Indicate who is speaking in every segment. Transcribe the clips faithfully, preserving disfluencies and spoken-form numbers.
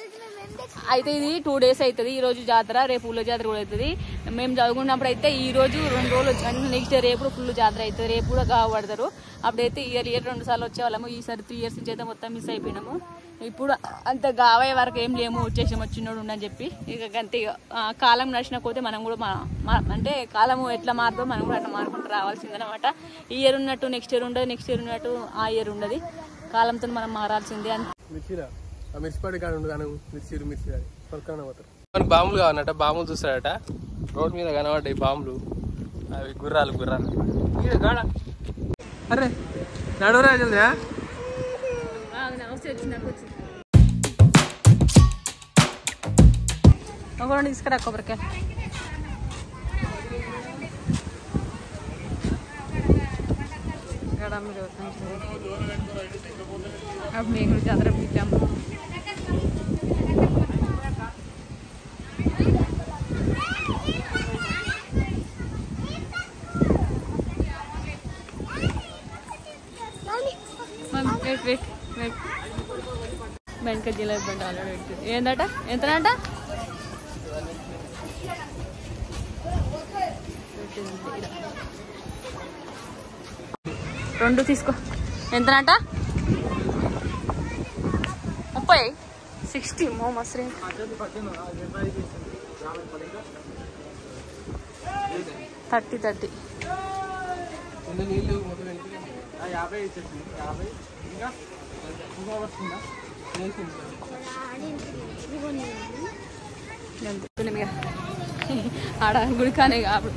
Speaker 1: అయితే ఇది two days అవుతుంది. ఈ రోజు జాతర, రేపు ఊళ్ళో జాతర కూడా అవుతుంది. మేము చదువుకున్నప్పుడు అయితే ఈ రోజు రెండు రోజులు వచ్చి నెక్స్ట్ డే రేపు ఫుల్ జాతర అవుతుంది. రేపు కూడా కావడతారు. అప్పుడైతే ఇయర్ ఇయర్ రెండు సార్లు వచ్చేవాళ్ళము. ఈసారి త్రీ ఇయర్స్ నుంచి అయితే మొత్తం మిస్ అయిపోయినాము. ఇప్పుడు అంత గావయ్యే వరకు ఏం లేము, వచ్చేసాము వచ్చినోడు ఉండని చెప్పి. ఇక అంతే, కాలం నడిచిన పోతే మనం కూడా అంటే కాలం ఎట్లా మారుతుందో మనం కూడా అట్లా మారుకుంటూ రావాల్సిందనమాట. ఈ ఇయర్ ఉన్నట్టు నెక్స్ట్ ఇయర్ ఉండదు, నెక్స్ట్ ఇయర్ ఉన్నట్టు ఆ ఇయర్ ఉండదు. కాలంతో మనం మారాల్సిందే. అంతే
Speaker 2: మిర్చిపాటి కాడ ఉండు కానీ మిర్చి మిర్చి పక్కన పోతారు. మనకి బాంబులు కావాలన్నట, బాంబులు చూస్తాడట. రోడ్ మీద కనబడ్డాయి బాంబులు, అవి గుర్రాలు గుర్రాలు. అరే నడురా జల్దా
Speaker 1: ఒక తీసుకురా కొబ్బరికాయ. अब మేము జాతర పెట్టాము. వెయిట్ వెయిట్ వెయిట్ వెనక జిలేబీ బండి ఆల్రెడీ పెట్టింది. ఏందట ఎంతనంట? రెండు తీసుకో. ఎంతనంట? ముప్పై సిక్స్టీ మో మసరే థర్టీ థర్టీ ఆడ గుడికానే కాదు.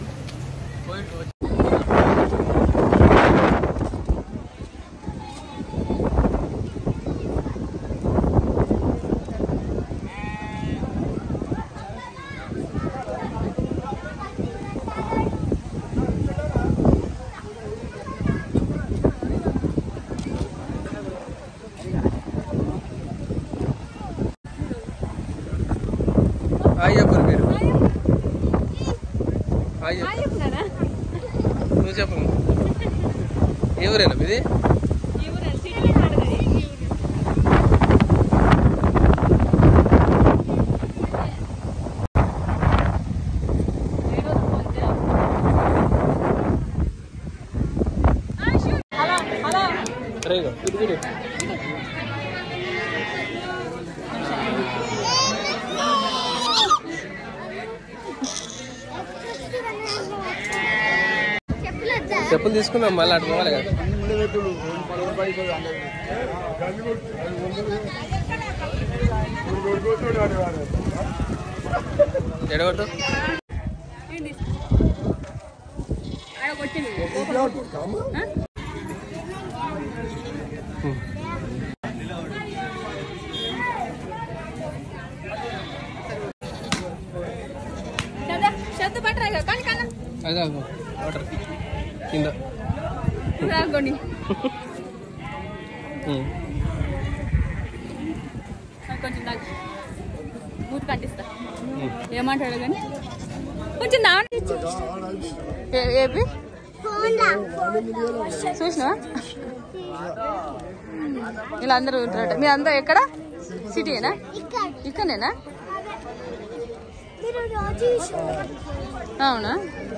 Speaker 2: నువ్వు చెప్పు, ఎవరేనా ఇది? చెప్పులు తీసుకున్నాం, మళ్ళీ అటు పోవాలి కదా. ఎడగొట్టు అదే వాటర్ కింద
Speaker 1: రాగొని కొంచెం దాకా మూతి కట్టిస్తా. ఏమంటాడు కానీ కొంచెం దా ఏపీ చూసినా ఇలా అందరూ ఉంటారట. మీ అందరూ ఎక్కడ? సిటీనా? ఇక్కడనేనా? అవునా?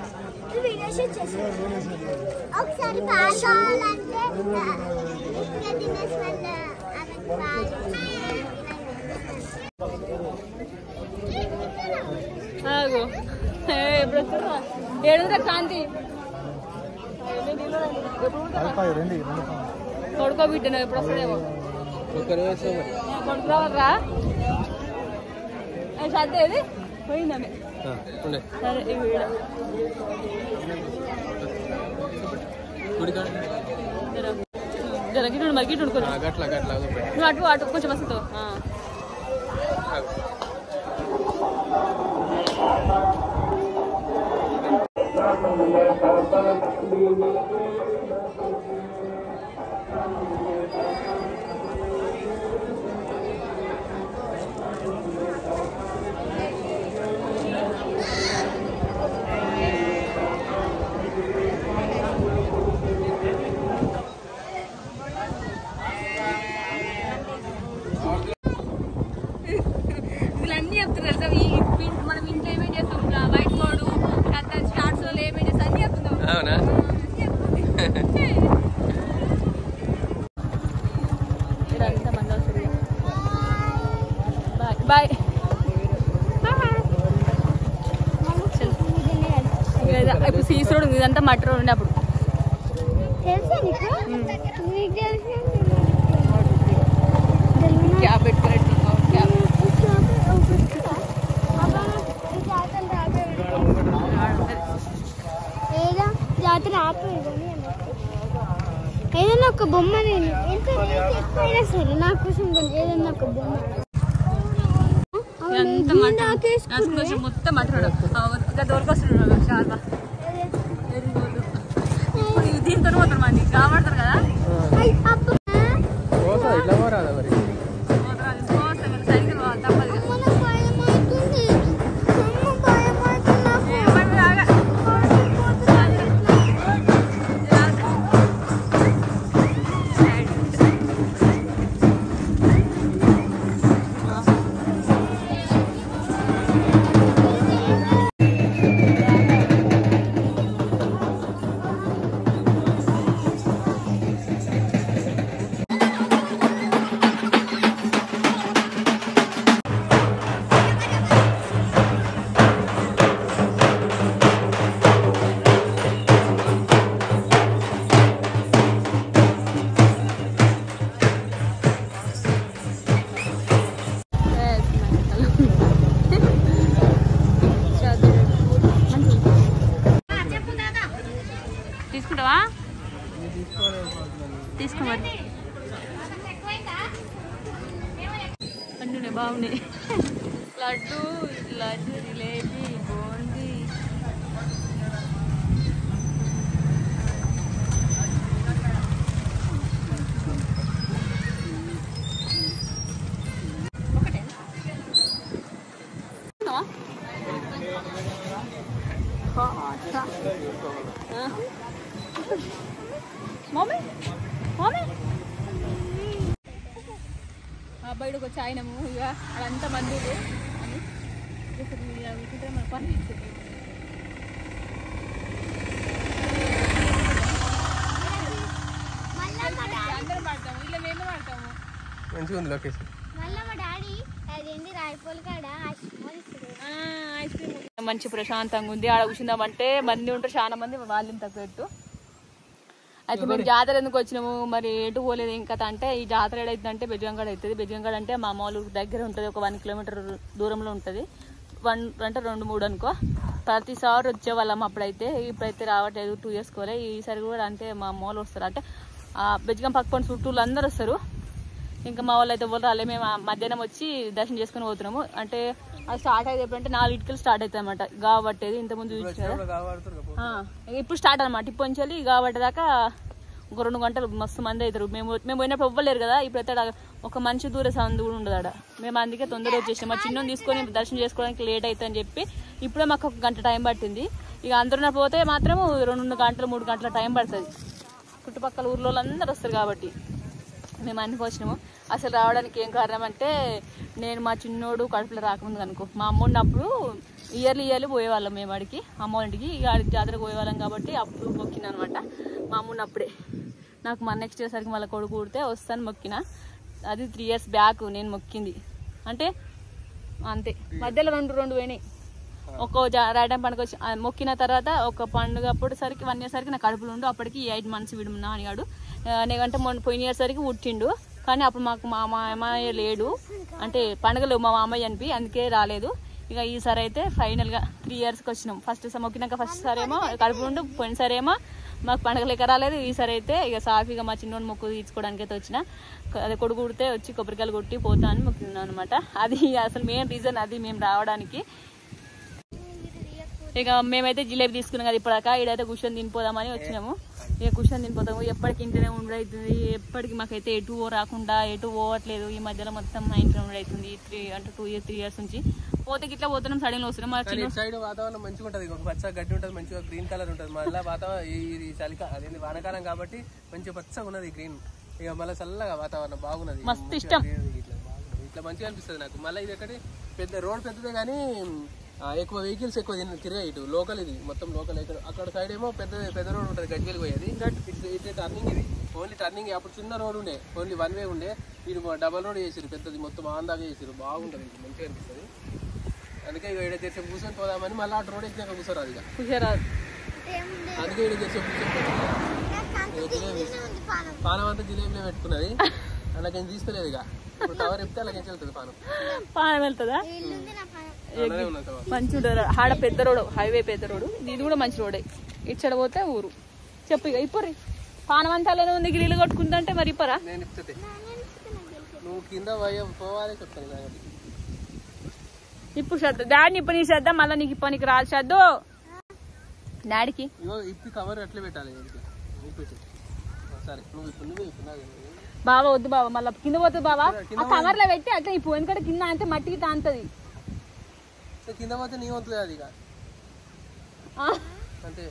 Speaker 1: ఏడుందా కాంతి కొడుకోబిడ్డను ఎప్పుడు వస్తుందేమో. కొడుకురావరా సర్ది ఏది పోయిందమే. సరే జరగిటు మరిగిటు నువ్వు అటు అటు కొంచెం వస్తుందో. బాయ్. ఇప్పుడు సీస్ రోడ్ ఉంది, ఇదంతా మట్టి రోడ్ ఉండే అప్పుడు. క్యాబ్ పెట్టుకున్నట్టు
Speaker 3: జాతర ఏదైనా ఒక బొమ్మ నేను ఎంత ఎక్కువైనా సరే నా కోసం ఏదైనా ఒక బొమ్మ.
Speaker 1: మొత్తం మట్టి దొరికొస్తున్నాడు చాలా. ఇప్పుడు దీంతో పోతారు మంది కాబడతారు కదా. తీసుకుంటావా? తీసుకోమని అన్నీ బాగున్నాయి. లడ్డు లడ్డు జిలేబీ బూందీ మమ్మీ మమ్మీ బయటకు వచ్చి ఆయనము ఇక అదంతా మంది అని మన పని అందరం పడతాము, ఇలా మేము పడతాము.
Speaker 2: మంచిగా ఉంది లొకేషన్. మంచి
Speaker 1: ప్రశాంతంగా ఉంది. ఆడ కూర్చుందామంటే మంది ఉంటారు చాలా మంది, వాళ్ళని తగ్గట్టు. అయితే మేము జాతర ఎందుకు వచ్చినాము, మరి ఎటు పోలేదు ఇంకా అంటే ఈ జాతర ఏడైతుందంటే బెజ్జంగాడ అవుతుంది. బెజ్జంగాడ అంటే మా మామూలు దగ్గర ఉంటుంది, ఒక వన్ కిలోమీటర్ దూరంలో ఉంటుంది. వన్ అంటే రెండు మూడు అనుకో. ప్రతిసారి వచ్చేవాళ్ళం అప్పుడైతే, ఇప్పుడైతే రావట్లేదు, టూ ఇయర్స్ కోలే. ఈసారి కూడా అంటే మా మామూలు వస్తారు, అంటే బెజ్జగం పక్క పని చుట్టూలు అందరు వస్తారు. ఇంకా మా వాళ్ళు అయితే ఎవరు రాలే. మేము మధ్యాహ్నం వచ్చి దర్శనం చేసుకుని పోతున్నాము. అంటే అది స్టార్ట్ అయితే ఎప్పుడంటే నాలుగింటికి స్టార్ట్ అవుతుంది అనమాట. గా పట్టేది ఇంతకుముందు చూపించారు, ఇప్పుడు స్టార్ట్ అనమాట. ఇప్పుడు నుంచి గా పట్టేదాకా ఒక రెండు గంటలు మస్తు మంది అవుతారు. మేము మేము పోయినప్పుడు ఇవ్వలేరు కదా. ఇప్పుడైతే ఒక మంచి దూర సందు కూడా ఉండదు ఆడ. మేము అందుకే తొందరగా వచ్చేసాం. మా చిన్న తీసుకొని దర్శనం చేసుకోవడానికి లేట్ అవుతుంది అని చెప్పి ఇప్పుడే మాకు ఒక గంట టైం పట్టింది. ఇక అందరూ పోతే మాత్రం రెండు గంటలు మూడు గంటల టైం పడుతుంది. చుట్టుపక్కల ఊర్లో అందరూ వస్తారు కాబట్టి మేము అన్నికి వచ్చినాము. అసలు రావడానికి ఏం కారణం అంటే, నేను మా చిన్నోడు కడుపులో రాకముందు అనుకో, మా అమ్మ ఉన్నప్పుడు ఇయర్లీ ఇయర్లీ పోయేవాళ్ళం మేము వాడికి, అమ్మ ఇంటికి. ఇక ఆడికి జాతరకు పోయేవాళ్ళం కాబట్టి అప్పుడు మొక్కిన అనమాట. మా అమ్మ ఉన్నప్పుడే నాకు మన నెక్స్ట్ ఇయర్ సరికి మళ్ళీ కొడుకు కుడితే వస్తాను మొక్కిన. అది త్రీ ఇయర్స్ బ్యాక్ నేను మొక్కింది. అంటే అంతే, మధ్యలో రెండు రెండు పోయినాయి. ఒక్కో రాయడం పండుగ వచ్చి మొక్కిన తర్వాత ఒక పండుగ అప్పుడు సరికి వన్ ఇయర్ సరికి నాకు కడుపులు ఉండు. అప్పటికి ఎయిట్ మంత్స్ విడుమున్నా అనిగాడు. నేనంటే మొన్న పోయిన ఇయర్ సరికి పుట్టిండు. కానీ అప్పుడు మాకు మా మామయ్య లేడు, అంటే పండుగలు మా మామయ్య అనిపి, అందుకే రాలేదు. ఇక ఈసారి అయితే ఫైనల్గా త్రీ ఇయర్స్కి వచ్చినాం. ఫస్ట్ మొక్కినాక ఫస్ట్ సారేమో కడుపు ఉండు, పోయినసారి ఏమో మాకు పండుగ లెక్క రాలేదు. ఈసారి అయితే ఇక సాఫీగా మా చిన్నోడు మొక్కు తీర్చుకోవడానికి అయితే వచ్చిన. అదే కొడుకు కుడితే వచ్చి కొబ్బరికాయలు కొట్టి పోతా అని మొక్కున్నాను అనమాట. అది అసలు మెయిన్ రీజన్ అది మేము రావడానికి. ఇక మేమైతే జిలేబీ తీసుకున్నాం కదా ఇప్పటిదాకా, ఇడైతే కూర్చొని తినిపోదామని వచ్చినాము. ఇక కూర్చొని తినిపోతాము. ఎప్పటికి ఇంట్లోనే ఉండవుతుంది, ఎప్పటికి మాకైతే ఎటు రాకుండా ఎటు పోవట్లేదు. ఈ మధ్యలో మొత్తం మా ఇంట్లో ఉండవుతుంది. త్రీ అంటే టూ ఇయర్స్ త్రీ ఇయర్స్ నుంచి పోతే ఇట్లా పోతున్నాం. సడన్ వస్తున్నాం. మా చిన్న
Speaker 2: సైడ్ వాతావరణం మంచిగా ఉంటుంది, ఒక పచ్చ గడ్డి ఉంటుంది, మంచిగా గ్రీన్ కలర్ ఉంటుంది. మళ్ళీ వాతావరణం ఇది చలికాలం, అదేంటి వానకాలం కాబట్టి మంచిగా పచ్చగా ఉన్నది గ్రీన్. ఇక మళ్ళీ చల్లగా వాతావరణం బాగున్నది,
Speaker 1: మస్తు ఇష్టం.
Speaker 2: ఇట్లా మంచిగా అనిపిస్తుంది నాకు. మళ్ళీ ఇది ఒకటి పెద్ద రోడ్ పెద్దదే కానీ ఎక్కువ వెహికల్స్ ఎక్కువ తిరిగాయి. ఇటు లోకల్, ఇది మొత్తం లోకల్. ఇక్కడ అక్కడ సైడ్ ఏమో పెద్ద పెద్ద రోడ్ ఉంటుంది, గడ్డికి పోయేది. ఇటు టర్నింగ్, ఇది ఓన్లీ టర్నింగ్. అప్పుడు చిన్న రోడ్ ఉండే, ఓన్లీ వన్ వే ఉండే. వీడు డబల్ రోడ్ చేసారు పెద్దది మొత్తం ఆందాగా చేసారు బాగుంటుంది మంచిగా అనిపిస్తుంది అందుకే ఇక ఇక్కడ తెరిచి కూర్చొని పోదామని మళ్ళీ అటు రోడ్ ఎక్కినాక కూర్చోరాదు ఇక
Speaker 1: కూర్చోరాదు
Speaker 2: అందుకే ఇక్కడ తెరిచి కూర్చొని పానం అంతా జిలేబీలో పెట్టుకున్నది అలాగేం తీసుకోలేదు ఇక ఇప్పుడు టవర్ చెప్తే అలాగేం వెళ్తుంది పానం
Speaker 1: పానం వెళ్తుందా మంచి ఉంటుంది ఆడ పెద్ద రోడ్ హైవే పెద్ద రోడ్ ఇది కూడా మంచి రోడే ఇచ్చడ పోతే ఊరు చెప్పు ఇక ఇప్పరి పానం అంతా అలానే ఉంది గిరీలు కొట్టుకుంటుంటే మరి ఇప్పరా
Speaker 2: నేను ఇప్పుతే నువ్వు కింద పోవాలి చెప్తాను
Speaker 1: ఇప్పుడు శ్రద్ధ డాడీని ఇప్పుడు నీ శ్రద్ధ మళ్ళీ నీకు ఇప్ప నీకు రాదు శ్రద్ధ డాడీకి
Speaker 2: ఇప్పి కవర్ ఎట్లా పెట్టాలి సరే నువ్వు ఇప్పుడు నువ్వు ఇప్పుడు
Speaker 1: బాబా వద్దు బాబా మళ్ళీ కింద పోతుంది బాబా ఆ కవర్ లో పెట్టి అట్లా ఇప్పుడు ఎందుకంటే కింద అంటే మట్టికి తాంతది
Speaker 2: కింద పోతే నీ వంతులే అది ఇక అంతే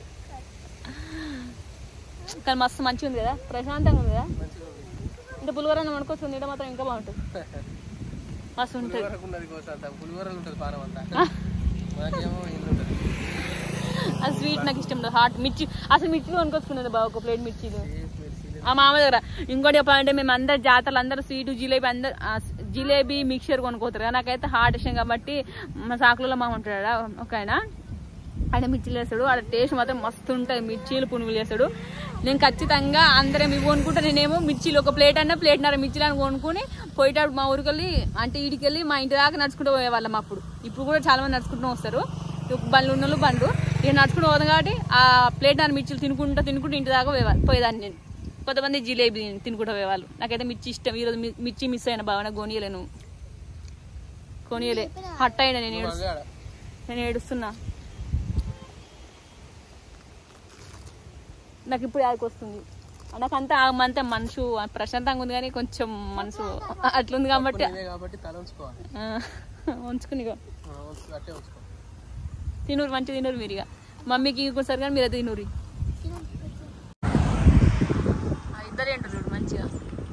Speaker 1: కానీ మస్తు మంచిగా ఉంది కదా ప్రశాంతంగా ఉంది కదా అంటే పులిహోర వండుకోవచ్చు నీడ మాత్రం ఇంకా బాగుంటుంది మస్తు ఉంటుంది
Speaker 2: పులిహోరలు ఉంటుంది పానం అంతా మాకేమో ఇల్లు ఉంటుంది
Speaker 1: ఆ స్వీట్ నాకు ఇష్టం లేదు హాట్ మిర్చి అసలు మిర్చిలు కొనుక్కొచ్చుకున్నది బాబు ఒక ప్లేట్ మిర్చిలు ఆ మామ దగ్గర ఇంకోటి చెప్పాలంటే మేము అందరు జాతరలు అందరూ స్వీట్ జిలేబీ అందరు జిలేబీ మిక్చర్ కొనుక్కోతారు కదా నాకైతే హాట్ ఇష్టం కాబట్టి మా సాకులలో మామ ఉంటాడు ఒక ఆయన ఆయన మిర్చిలు వేస్తాడు ఆడ టేస్ట్ మాత్రం మస్తు ఉంటుంది మిర్చీలు పునుగులు వేస్తాడు నేను ఖచ్చితంగా అందరం ఇవి కొనుక్కుంటే నేనేమో మిర్చీలు ఒక ప్లేట్ అన్నా ప్లేట్న్నర మిర్చిలు అని కొనుక్కొని పోయేటప్పుడు మా ఊరికి వెళ్ళి అంటే ఇంటికి వెళ్ళి మా ఇంటి దాకా నడుచుకుంటూ పోయేవాళ్ళం అప్పుడు ఇప్పుడు కూడా చాలా మంది నడుచుకుంటూ వస్తారు బండ్లు ఉన్నోళ్ళు బండ్లు ఇక నడుచుకుంటూ పోదాం కాబట్టి ఆ ప్లేట్ నర మిర్చిలు తినుకుంటూ తినుకుంటూ ఇంటి దాకా పోయేదాన్ని నేను కొంతమంది జిలేబీ తినుకుంటూ పోయేవాళ్ళు నాకైతే మిర్చి ఇష్టం ఈరోజు మిర్చి మిస్ అయిన బాగా నాకు కొనియలేను కొనియలే హట్ అయినా నేను ఏడు నేను ఏడుస్తున్నా నాకు ఇప్పుడు యాదకి వస్తుంది నాకంతా అంతా మనసు ప్రశాంతంగా ఉంది కానీ కొంచెం మనసు అట్లుంది కాబట్టి ఉంచుకుని తినూరు మంచిగా తినూరు మీరు ఇక మమ్మీకి ఇంకోసారి కానీ మీరు అయితే తినూరి ఇద్దరు ఏంటారు మంచిగా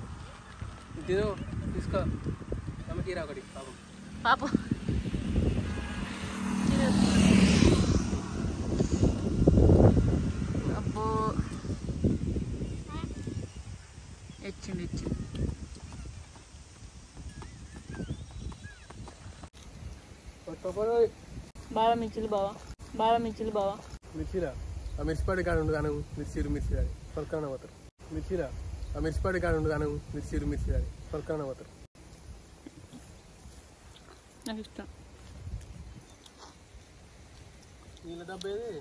Speaker 2: తీసుకో
Speaker 1: పాప అబ్బో ఇచ్చిండు ఇచ్చిండు బాగా మిర్చిలు బావా బాగా మిర్చిలు బావా
Speaker 2: మిర్చిరా ఆ మిర్చిపాడి కాడ ఉండు కాను మిర్చిరు మిర్చి కానీ పలకాన పోతారు మిర్చిరా ఆ మిర్చిపాడి కాడ ఉండు కాను మిర్చిరు మిర్చి కానీ పలకాన పోతారు
Speaker 1: నాకు ఇష్టం
Speaker 2: నీళ్ళ డబ్బేది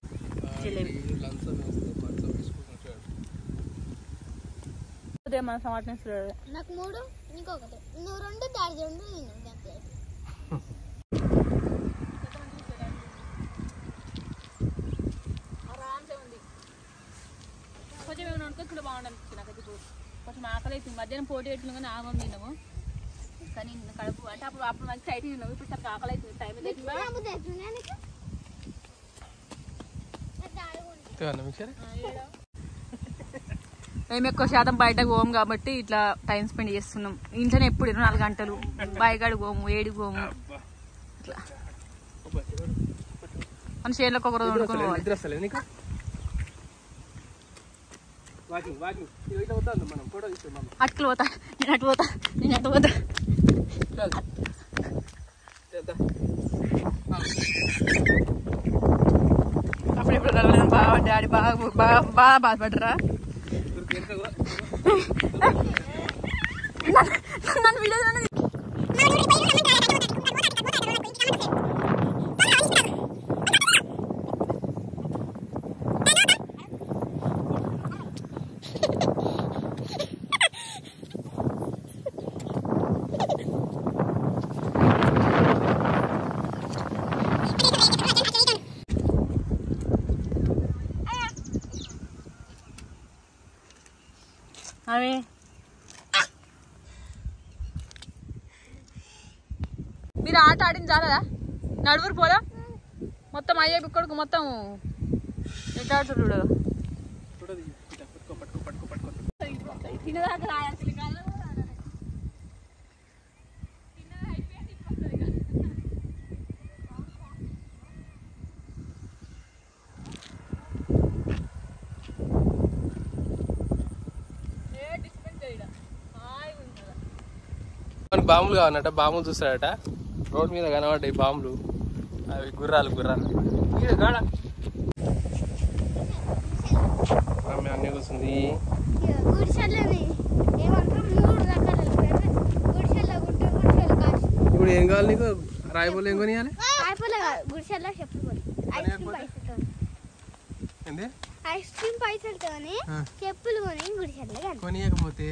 Speaker 1: మన సమాటం
Speaker 3: నాకు మూడు ఇంకొకటి నువ్వు రెండు దాడి రెండు
Speaker 1: కొంచెం ఏమైనా వండుకొచ్చుకుంటే బాగుండనిపించింది నాకైతే కొంచెం ఆకలి అవుతుంది మధ్యాహ్నం పోటీ పెట్టిన కానీ ఆగం తిన్నాము కానీ కడుపు అంటే అప్పుడు అప్పుడు మంచి టైట్ తిన్నాము ఇప్పుడు సరికి ఆకలి అవుతుంది టైం మేము ఎక్కువ శాతం బయటకు పోము కాబట్టి ఇట్లా టైం స్పెండ్ చేస్తున్నాం ఇంట్లోనే ఎప్పుడు ఇరవై నాలుగు గంటలు బాయిగాడు పోము ఏడి పోము ఇట్లా మన చేనులకు ఒక రోజు వండుకొని పోవాలి అటుకులు పోతా నేను అటు పోతా నేను అటు పోతా అప్పుడెప్పుడు కలవలేదు బాగా డాడీ బాగా బాగా బాగా బాధపడరా నన్ను వీడియో అవి మీరు ఆట ఆడింది చాలదా నడువురు పోదా మొత్తం అయ్యే ఇక్కడికి మొత్తం ఎట్లా ఆడుతుడు తినదాకా రాయాల్సి
Speaker 2: మనకి బాంబులు కావాలన్నట, బాంబులు చూస్తాడట. రోడ్ మీద కనబడ్డాయి బాంబులు, అవి గుర్రాలు గుర్రాలు గాడ అన్నీ కూర్చుంది. ఇప్పుడు ఏం కావాలి నీకు? రాయబోలు ఏం కొనియాలి?
Speaker 3: ఐస్ క్రీమ్ పైసలతో చెప్పులు కొని గుడిసెల్లో
Speaker 2: కొనియకపోతే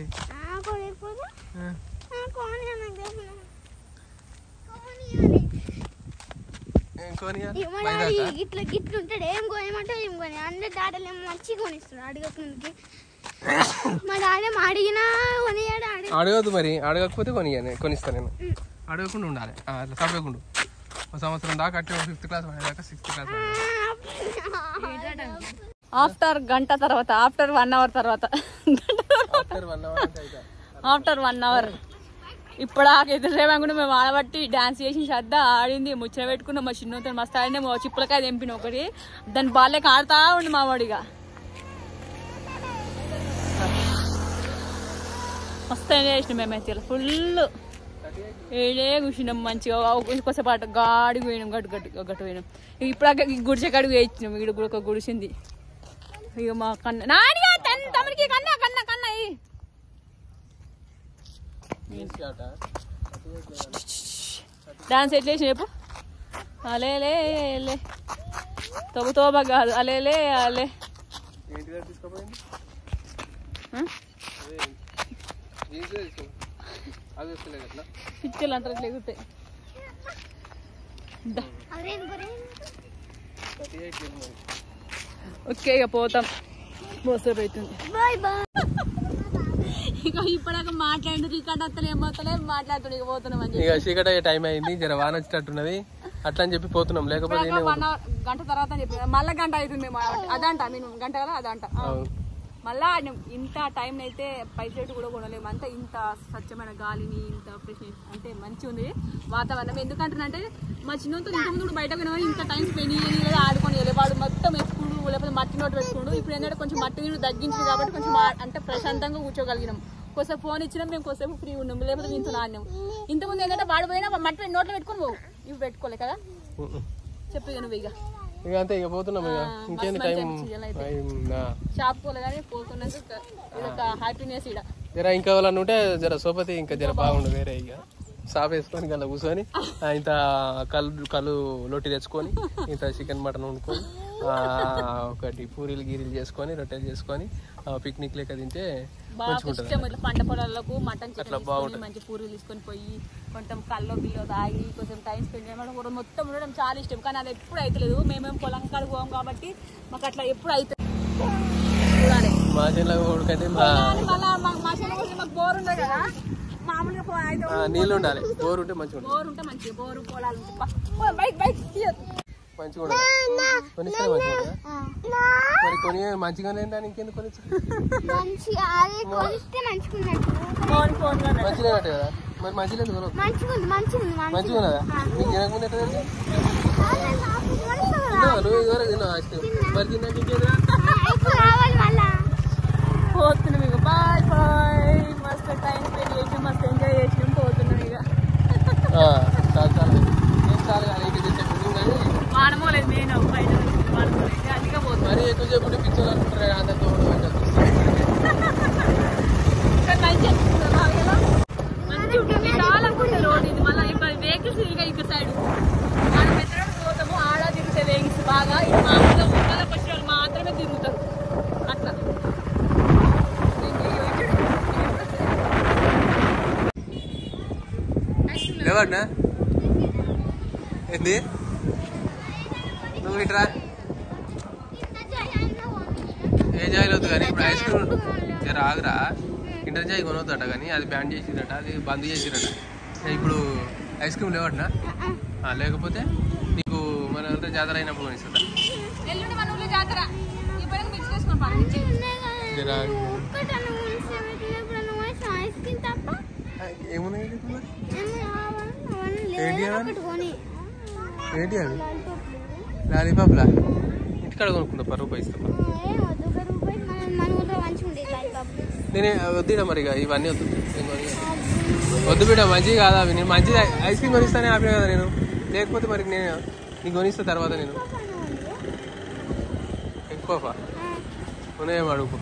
Speaker 3: ఇట్లా గిట్లు ఉంటాడు. ఏం కొనిమంటే ఏం కొని అన్ని డాడలు ఏమో మంచిగా కొనిస్తున్నాడు. అడగకముందుకి మా డాడీ అడిగినా కొనియాడు.
Speaker 2: అడగద్దు మరి, అడగకపోతే కొనియాలి, కొనిస్తా నేను. అడగకుండా ఉండాలి, అట్లా తప్పకుండా. ఒక సంవత్సరం దాకా అట్టే ఫిఫ్త్ క్లాస్ దాకా సిక్స్త్ క్లాస్.
Speaker 1: ఆఫ్టర్ గంట తర్వాత, ఆఫ్టర్ వన్ అవర్ తర్వాత, ఆఫ్టర్ వన్ అవర్ ఇప్పటికైతే రేవంగుడు మేము ఆడబట్టి డాన్స్ చేసి శ్రద్ధ ఆడింది, ముచ్చట పెట్టుకున్నాం. మా చిన్నతో మస్తు ఆడినా, మా చిప్పులకాయ తెంపిన ఒకటి దాని బాల్యకి ఆడుతా ఉండి మా వాడిగా మస్తు ఎంజాయ్ చేసినాం మేమైతే. ఫుల్ ఏడే కూర్చున్నాం మంచిగా. కొసేపాటు గాడికి పోయినాం, గట్టు గట్టు గట్టు పోయినాం. ఇప్పుడు గుడిసె కాడికి వేయించినాం. ఇక్కడ కూడా ఒక గుడిసింది. ఇక మా కన్న నాడిగా తమ్ముడికి కన్నా కన్నా కన్నా డాన్స్ ఎట్లా వేసిన చెప్పు. అలేలే లే తోబ తోబ కాదు, అలేలే అలే. పిచ్చలు అంటారు ఇట్లా ఎగుతాయి. ఓకే ఇక పోతాం, మోసేపు అవుతుంది. ఇక ఇప్పటిదాకా మాట్లాడు రికార్డ్ వస్తలే ఏమవుతలే మాట్లాడుతుంది. ఇక పోతున్నాం అని
Speaker 2: ఇక చీకట టైం అయింది, జర వాన వచ్చేటట్టున్నది, అట్లా అని చెప్పి పోతున్నాం. లేకపోతే
Speaker 1: గంట తర్వాత అని చెప్పి మళ్ళీ గంట అవుతుంది మేము అదంట. నేను గంట కదా అదంట. మళ్ళా ఇంత టైం అయితే పైసెట్ కూడా కొనలేము. అంతా ఇంత స్వచ్ఛమైన గాలిని, ఇంత ఫ్రెష్ అంటే మంచిగా ఉంది వాతావరణం. ఎందుకంటే మా చిన్నతో ఇంత ముందు కూడా బయటకు పోయినా ఇంత టైం స్పెండ్ చేయలేదు, ఆడుకొని వాడు మొత్తం ఎప్పుడు లేకపోతే మట్టి నోటు పెట్టుకోండు. ఇప్పుడు ఏంటంటే కొంచెం మట్టి నీళ్ళు తగ్గించింది కాబట్టి కొంచెం అంటే ప్రశాంతంగా కూర్చోగలిగినాం. కొద్దిసేపు ఫోన్ ఇచ్చినాం, మేము కొద్దిసేపు ఫ్రీ ఉన్నాం, లేకపోతే ఇంత ఆడినాం. ఇంతకుముందు ఏంటంటే వాడు పోయినా మట్టి నోట్లో పెట్టుకొని పోవు, ఇవి పెట్టుకోలే కదా. చెప్పి నువ్వు ఇక
Speaker 2: ఇక అంతే, ఇక పోతున్నాం. ఇక ఇంకేంది టైం
Speaker 1: షాప్ పోలే కానీ పోతున్నాక ఇదొక హ్యాపీనెస్. ఇక
Speaker 2: జర ఇంకా వాళ్ళని ఉంటే జర సోపతి ఇంకా జర బాగుండు. వేరే ఇక షాప్ వేసుకొని కల్లా కూర్చొని ఇంత కళ్ళు కళ్ళు లొట్టి తెచ్చుకొని ఇంత చికెన్ మటన్ వండుకొని ఒకటి పూరీలు గీరీలు చేసుకొని రొట్టెలు చేసుకొని పిక్నిక్ లెక్క తింటే
Speaker 1: పంట పొలాలకు మటన్ చికెన్ మంచి పూరీలు తీసుకొని పోయి కొంచెం కల్లో బిల్లో తాగి కొంచెం టైం స్పెండ్ చేయడం మొత్తం ఉండడం చాలా ఇష్టం. కానీ అది ఎప్పుడు అవుతలేదు. మేమేం పొలం కాడికి పోం కాబట్టి మాకు అట్లా ఎప్పుడు అవుతుంది.
Speaker 2: మా చెల్లెకైతే
Speaker 1: మాకు బోర్ ఉండదు కదా, మామూలుగా
Speaker 2: నీళ్ళు ఉండాలి. బోర్ ఉంటే మంచిగా
Speaker 1: బోర్ ఉంటే మంచిగా బోరు పొలాలు బైక్ బైక్
Speaker 2: మంచిగా ఉండదు. కొనిస్తే మంచిగా మరి కొని మంచిగానే దాని ఇంకెందుకు కొని మంచిగా కదా. మరి మంచిగా మంచిగా ఉన్నదా? నీకు తినకముందు ఎట్లా తెలుసు? నువ్వు ఇదివరకు తిన్నావు ఐస్ క్రీమ్, మరి తిన్నాక ఇంకేదా
Speaker 1: పోతున్నాం. ఇక బాయ్ బాయ్. మస్తు టైం స్పెండ్ చేసి మస్తు ఎంజాయ్ చేసినాం. పోతున్నాం ఇక
Speaker 2: చాలు చాలు చాలు కానీ
Speaker 1: వాడమోలేదు. నేను బయట వాడమోలేదు అందుకే పోతున్నాం.
Speaker 2: మరి ఎక్కువ చెప్పుడు పిచ్చోళ్ళు అనుకుంటారు అందరితో చాలా అనుకుంటారు.
Speaker 1: రోడ్ ఇది మళ్ళీ ఇక్కడ వెహికల్స్ ఇక ఇక్కడ సైడ్ మనం ఎక్కడ పోతాము ఆడ తిరుగుతాయి వెహికల్స్ బాగా. ఇది మామూలుగా ఊళ్ళకి వచ్చిన వాళ్ళు మాత్రమే తిరుగుతారు అట్లా.
Speaker 2: లేవన్నా ఏంది నువ్వు ఇట్రా ఏ జాయిలు వద్దు కానీ ఇప్పుడు ఐస్ క్రీమ్ జర ఆగురా. ఇంటర్ జాయి కొనవద్దట కానీ అది బ్యాన్ చేసిరట, అది బంద్ చేసిరట. ఇప్పుడు ఐస్ క్రీమ్ లేవట్నా? లేకపోతే నీకు మన అంతా జాతర అయినప్పుడు కొనిస్తుందా? ఏమున్నాయి ఏంటి ఏంటి అవి లాలీపాప్లా? ఇంటికాడ కొనుక్కుంటా పది రూపాయలు ఇస్తా. నేనే వద్దురా మరి ఇక ఇవన్నీ వద్దు వద్దు బిడ్డ మంచిగా కాదా అవి నేను మంచిగా ఐస్ క్రీమ్ కొనిస్తానే ఆపినా కదా నేను లేకపోతే మరి నేను నీకు కొనిస్తా తర్వాత నేను ఎక్కువ ఉన్నాయేమో అడుగు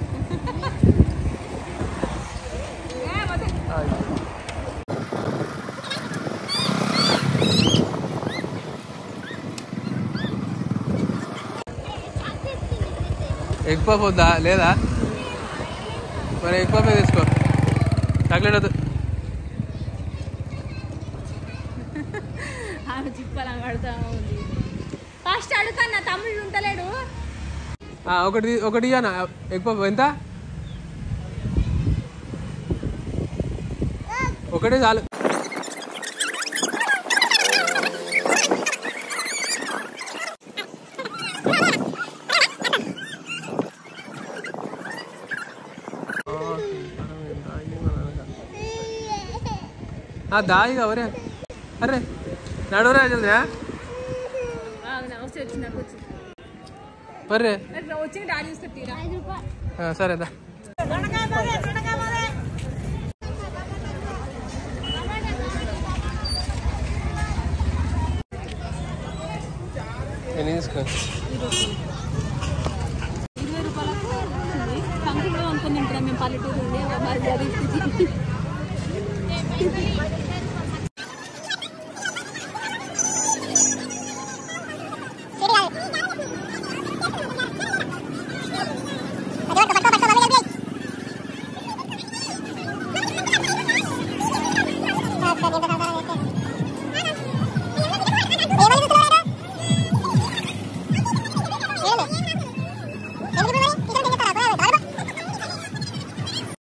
Speaker 2: ఎగ్ పఫ్ వద్దా లేదా మరి ఎగ్ పఫ్ తీసుకో చాక్లెట్ వద్దు
Speaker 1: చిప్పాలని పడతా ఉంది ఫస్ట్ అడుగుతా తమ్ముడు ఉంటలేడు
Speaker 2: ఒకటి ఒకటి ఇయ్యనా ఎగ్ పఫ్ ఎంత ఒకటే చాలు దాయిగా ఒరే అరే నడురా జల్ది బర్రే
Speaker 1: వచ్చి డాడీ చూస్తే
Speaker 2: సరేదా ఎన్ని తీసుకో
Speaker 1: ఇరవై రూపాయలకు కంకులు అనుకుని తింటున్నాం మేము పల్లెటూరు ఉండి మరి